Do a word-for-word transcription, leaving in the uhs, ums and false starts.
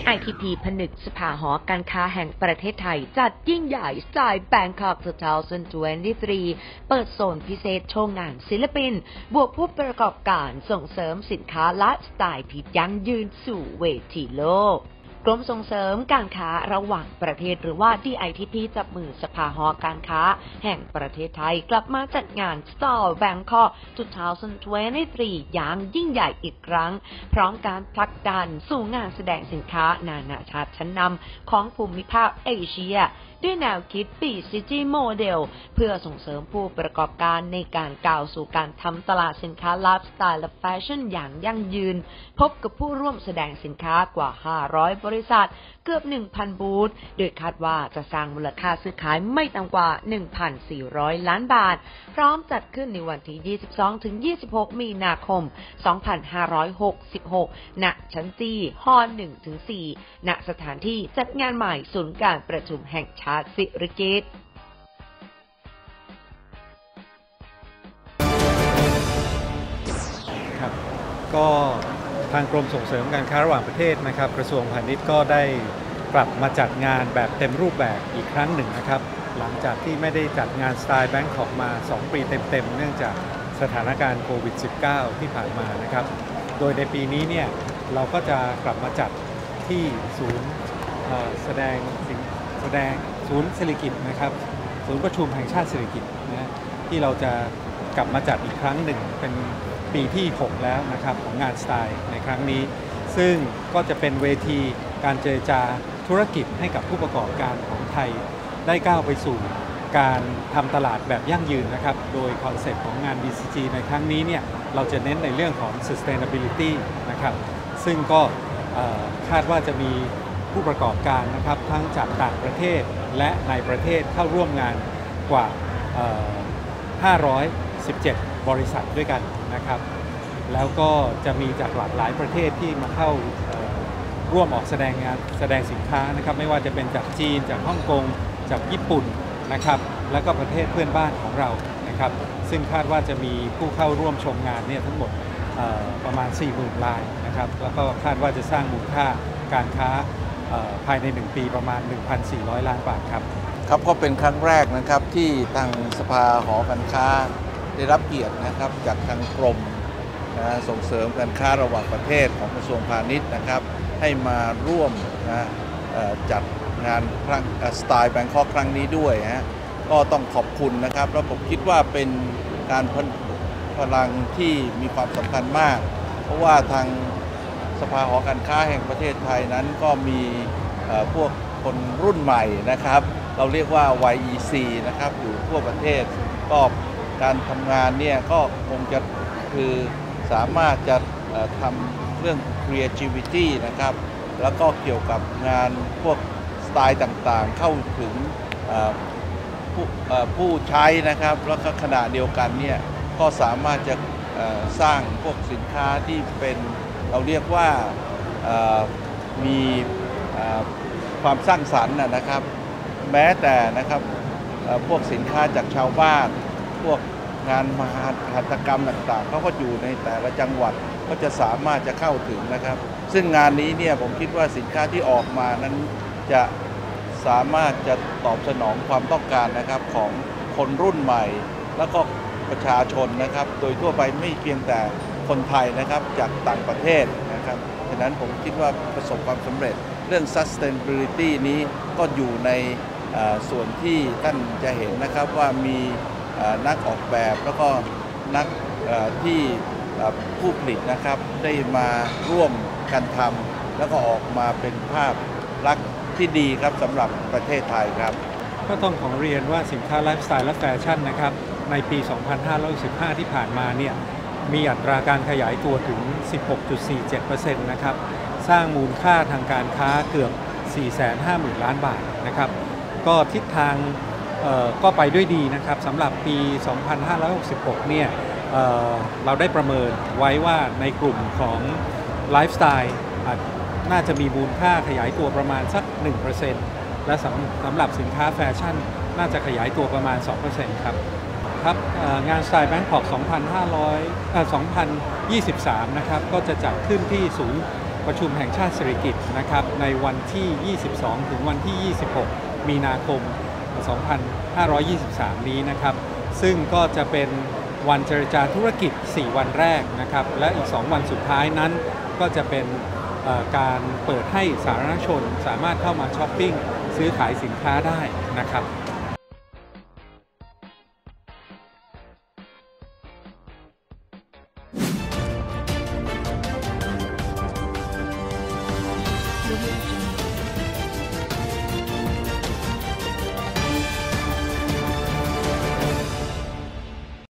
ไอ ที พี ผนึกสภาหอการค้าแห่งประเทศไทยจัดยิ่งใหญ่สไตล์ Bangkok สองพันยี่สิบสามเปิดโซนพิเศษโชว์งานศิลปินบวกผู้ประกอบการส่งเสริมสินค้าและสไตล์ที่ยั่งยืนสู่เวทีโลกกรมส่งเสริมการค้าระหว่างประเทศหรือว่า ดี ไอ ที พี จับมือสภาหอการค้าแห่งประเทศไทยกลับมาจัดงาน Style Bangkok สองพันยี่สิบสามอย่างยิ่งใหญ่อีกครั้งพร้อมการผลักดันสู่งานแสดงสินค้านานาชาติชั้นนำของภูมิภาคเอเชียด้วยแนวคิด ปี City Model เพื่อส่งเสริมผู้ประกอบการในการก้าวสู่การทำตลาดสินค้าไลฟ์สไตล์และแฟชั่นอย่างยั่งยืนพบกับผู้ร่วมแสดงสินค้ากว่า ห้าร้อย บริษัทเกือบ หนึ่งพัน บูธโดยคาดว่าจะสร้างมูลค่าซื้อขายไม่ต่ำกว่า หนึ่งพันสี่ร้อย ล้านบาทพร้อมจัดขึ้นในวันที่ ยี่สิบสองถึงยี่สิบหก มีนาคม สองพันห้าร้อยหกสิบหก ณ ชั้นจีฮอลล์ หนึ่งถึงสี่ ณ สถานที่จัดงานใหม่ศูนย์การประชุมแห่งชาติสิริกิติ์ครับก็ทางกรมส่งเสริมการค้าระหว่างประเทศนะครับกระทรวงพาณิชย์ก็ได้กลับมาจัดงานแบบเต็มรูปแบบอีกครั้งหนึ่งนะครับหลังจากที่ไม่ได้จัดงานสไตล์แบงคอกมาสองปีเต็มๆเนื่องจากสถานการณ์โควิด สิบเก้า ที่ผ่านมานะครับโดยในปีนี้เนี่ยเราก็จะกลับมาจัดที่ศูนย์แสดงแสดงศูนย์เศรษฐกิจนะครับศูนย์ประชุมแห่งชาติเศรษฐกิจนะที่เราจะกลับมาจัดอีกครั้งหนึ่งเป็นปีที่หกแล้วนะครับของงานสไตล์ในครั้งนี้ซึ่งก็จะเป็นเวทีการเจรจาธุรกิจให้กับผู้ประกอบการของไทยได้ก้าวไปสู่การทำตลาดแบบยั่งยืนนะครับโดยคอนเซ็ปต์ของงาน บี ซี จี ในครั้งนี้เนี่ยเราจะเน้นในเรื่องของ sustainability นะครับซึ่งก็คาดว่าจะมีผู้ประกอบการนะครับทั้งจากต่างประเทศและในประเทศเข้าร่วมงานกว่าห้าร้อยสิบเจ็ดบริษัทด้วยกันนะครับแล้วก็จะมีจากหลากหลายประเทศที่มาเข้าร่วมออกแสดงงานแสดงสินค้านะครับไม่ว่าจะเป็นจากจีนจากฮ่องกงจากญี่ปุ่นนะครับแล้วก็ประเทศเพื่อนบ้านของเรานะครับซึ่งคาดว่าจะมีผู้เข้าร่วมชมงานเนี่ยทั้งหมดประมาณ สี่หมื่น รายนะครับแล้วก็คาดว่าจะสร้างมูลค่าการค้าภายในหนึ่งปีประมาณ หนึ่งพันสี่ร้อย ล้านบาทครับครับก็เป็นครั้งแรกนะครับที่ทางสภาหอการค้าได้รับเกียรตินะครับจากทางกรมนะส่งเสริมการค้าระหว่างประเทศของกระทรวงพาณิชย์นะครับให้มาร่วมนะจัดงานสไตล์แบงคอกครั้งนี้ด้วยฮะก็ต้องขอบคุณนะครับแล้วผมคิดว่าเป็นการพลังที่มีความสำคัญมากเพราะว่าทางสภาหอการค้าแห่งประเทศไทยนั้นก็มีพวกคนรุ่นใหม่นะครับเราเรียกว่า วาย อี ซี นะครับอยู่ทั่วประเทศก็การทำงานเนี่ยก็คงจะคือสามารถจะทำเรื่อง creativity นะครับแล้วก็เกี่ยวกับงานพวกสไตล์ต่างๆเข้าถึงผู้ผู้ใช้นะครับแล้วก็ขณะเดียวกันเนี่ยก็สามารถจะสร้างพวกสินค้าที่เป็นเราเรียกว่ามีความสร้างสรรค์นะครับแม้แต่นะครับพวกสินค้าจากชาวบ้านพวกงานมหัตถกรรมต่างๆเขาก็อยู่ในแต่ละจังหวัดก็จะสามารถจะเข้าถึงนะครับซึ่งงานนี้เนี่ยผมคิดว่าสินค้าที่ออกมานั้นจะสามารถจะตอบสนองความต้องการนะครับของคนรุ่นใหม่แล้วก็ประชาชนนะครับโดยทั่วไปไม่เพียงแต่คนไทยนะครับจากต่างประเทศนะครับฉะนั้นผมคิดว่าประสบความสำเร็จเรื่อง sustainability นี้ก็อยู่ในส่วนที่ท่านจะเห็นนะครับว่ามีนักออกแบบแล้วก็นักที่ผู้ผลิตนะครับได้มาร่วมกันทำแล้วก็ออกมาเป็นภาพลักษณ์ที่ดีครับสำหรับประเทศไทยครับก็ต้องขอเรียนว่าสินค้าไลฟ์สไตล์และแฟชั่นนะครับในปี สองพันห้าร้อยสิบห้า ที่ผ่านมาเนี่ยมีอัตราการขยายตัวถึง สิบหกจุดสี่เจ็ดเปอร์เซ็นต์ นะครับสร้างมูลค่าทางการค้าเกือบ สี่แสนห้าหมื่น ล้านบาทนะครับก็ทิศทางก็ไปด้วยดีนะครับสำหรับปี สองพันห้าร้อยหกสิบหก เนี่ย เ, เราได้ประเมินไว้ว่าในกลุ่มของไลฟ์สไตล์น่าจะมีมูลค่าขยายตัวประมาณสัก หนึ่งเปอร์เซ็นต์ และสำหรับสินค้าแฟชั่นน่าจะขยายตัวประมาณ สองเปอร์เซ็นต์ ครับครับงานสไตล์แบงคอก สองพันยี่สิบสาม นะครับก็จะจัดขึ้นที่ศูนย์ปประชุมแห่งชาติสิริกิติ์นะครับในวันที่ ยี่สิบสอง ถึงวันที่ ยี่สิบหก มีนาคม สองพันห้าร้อยยี่สิบสาม นี้นะครับซึ่งก็จะเป็นวันเจรจาธุรกิจ สี่ วันแรกนะครับและอีก สอง วันสุดท้ายนั้นก็จะเป็นการเปิดให้สาธารณชนสามารถเข้ามาช้อปปิ้งซื้อขายสินค้าได้นะครับ